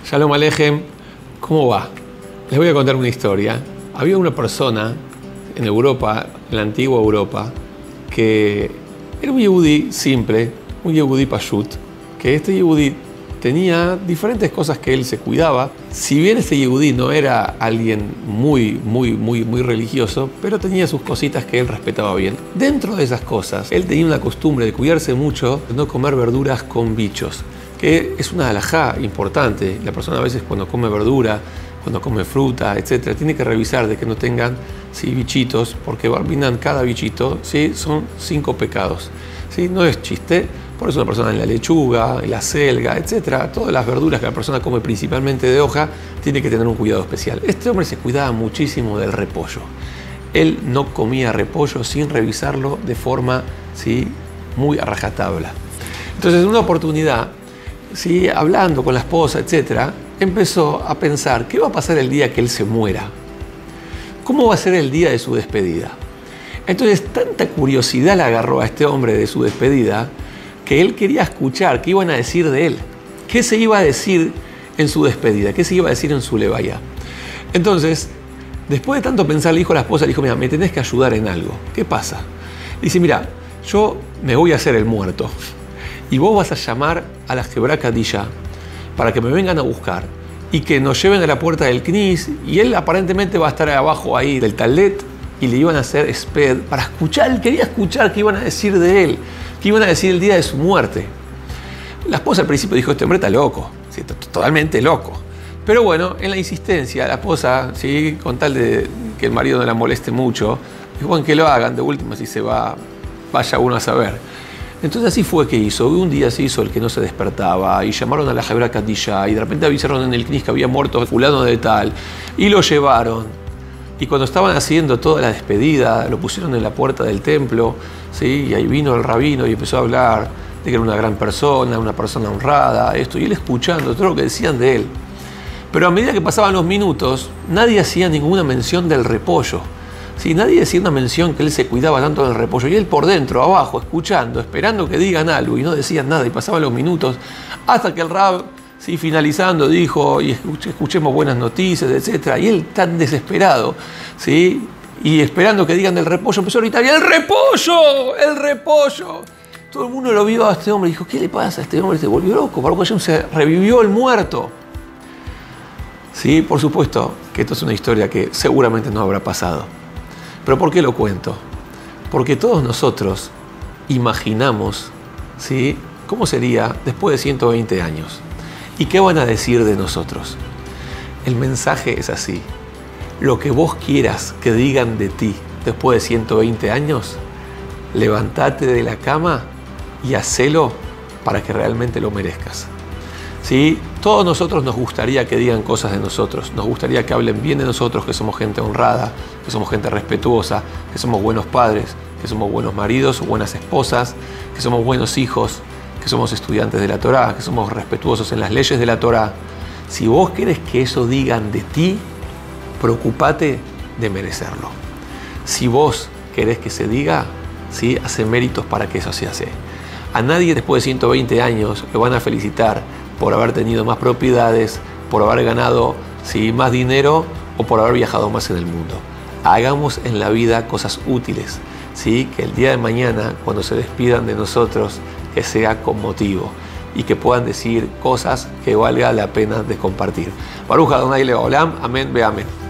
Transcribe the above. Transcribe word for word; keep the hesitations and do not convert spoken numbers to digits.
Shalom Alejem, ¿cómo va? Les voy a contar una historia. Había una persona en Europa, en la antigua Europa, que era un yehudí simple, un yehudí pashut, que este yehudí tenía diferentes cosas que él se cuidaba. Si bien este yehudí no era alguien muy, muy, muy, muy religioso, pero tenía sus cositas que él respetaba bien. Dentro de esas cosas, él tenía una costumbre de cuidarse mucho de no comer verduras con bichos, que es una halajá importante. La persona a veces cuando come verdura, cuando come fruta, etcétera, tiene que revisar de que no tengan ¿sí? bichitos, porque barminan cada bichito, ¿sí? Son cinco pecados. ¿Sí? No es chiste, por eso una persona en la lechuga, en la selga, etcétera, todas las verduras que la persona come principalmente de hoja, tiene que tener un cuidado especial. Este hombre se cuidaba muchísimo del repollo. Él no comía repollo sin revisarlo de forma ¿sí? muy a rajatabla. Entonces, en una oportunidad, ¿sí? hablando con la esposa, etcétera, empezó a pensar, ¿qué va a pasar el día que él se muera? ¿Cómo va a ser el día de su despedida? Entonces, tanta curiosidad le agarró a este hombre de su despedida, que él quería escuchar qué iban a decir de él, qué se iba a decir en su despedida, qué se iba a decir en su levaya. Entonces, después de tanto pensar, le dijo a la esposa, le dijo, mira, me tenés que ayudar en algo. ¿Qué pasa? Dice, mira, yo me voy a hacer el muerto y vos vas a llamar a la Hebra Kadisha para que me vengan a buscar y que nos lleven a la puerta del Knis, y él aparentemente va a estar abajo ahí del talet y le iban a hacer esped para escuchar, él quería escuchar qué iban a decir de él, qué iban a decir el día de su muerte. La esposa al principio dijo, este hombre está loco, ¿sí? Totalmente loco. Pero bueno, en la insistencia, la esposa, ¿sí? con tal de que el marido no la moleste mucho, dijo, bueno, que lo hagan, de última si se va, vaya uno a saber. Entonces así fue que hizo. Un día se hizo el que no se despertaba y llamaron a la Hebra Kadisha y de repente avisaron en el Knis que había muerto fulano de tal y lo llevaron. Y cuando estaban haciendo toda la despedida, lo pusieron en la puerta del templo, ¿sí? Y ahí vino el rabino y empezó a hablar de que era una gran persona, una persona honrada, esto, y él escuchando todo lo que decían de él. Pero a medida que pasaban los minutos, nadie hacía ninguna mención del repollo. ¿Sí? Nadie decía una mención que él se cuidaba tanto del repollo. Y él por dentro, abajo, escuchando, esperando que digan algo, y no decían nada, y pasaban los minutos, hasta que el rab, ¿sí? finalizando, dijo, y escuchemos buenas noticias, etcétera. Y él tan desesperado, ¿sí? y esperando que digan del repollo, empezó a gritar, ¡el repollo! ¡El repollo! Todo el mundo lo vio a este hombre y dijo, ¿qué le pasa a este hombre? Se volvió loco, Baruch Hashem, se revivió el muerto. Sí, por supuesto que esto es una historia que seguramente no habrá pasado. ¿Pero por qué lo cuento? Porque todos nosotros imaginamos, ¿sí? cómo sería después de ciento veinte años. ¿Y qué van a decir de nosotros? El mensaje es así. Lo que vos quieras que digan de ti después de ciento veinte años, levántate de la cama y hacelo para que realmente lo merezcas. ¿Sí? Todos nosotros nos gustaría que digan cosas de nosotros, nos gustaría que hablen bien de nosotros, que somos gente honrada, que somos gente respetuosa, que somos buenos padres, que somos buenos maridos o buenas esposas, que somos buenos hijos, que somos estudiantes de la Torá, que somos respetuosos en las leyes de la Torá. Si vos querés que eso digan de ti, preocupate de merecerlo. Si vos querés que se diga, ¿sí? hace méritos para que eso se hace. A nadie después de ciento veinte años le van a felicitar por haber tenido más propiedades, por haber ganado ¿sí? más dinero o por haber viajado más en el mundo. Hagamos en la vida cosas útiles, ¿sí? que el día de mañana, cuando se despidan de nosotros, que sea con motivo y que puedan decir cosas que valga la pena de compartir. Baruch Adonai Leolam, amén, ve amén.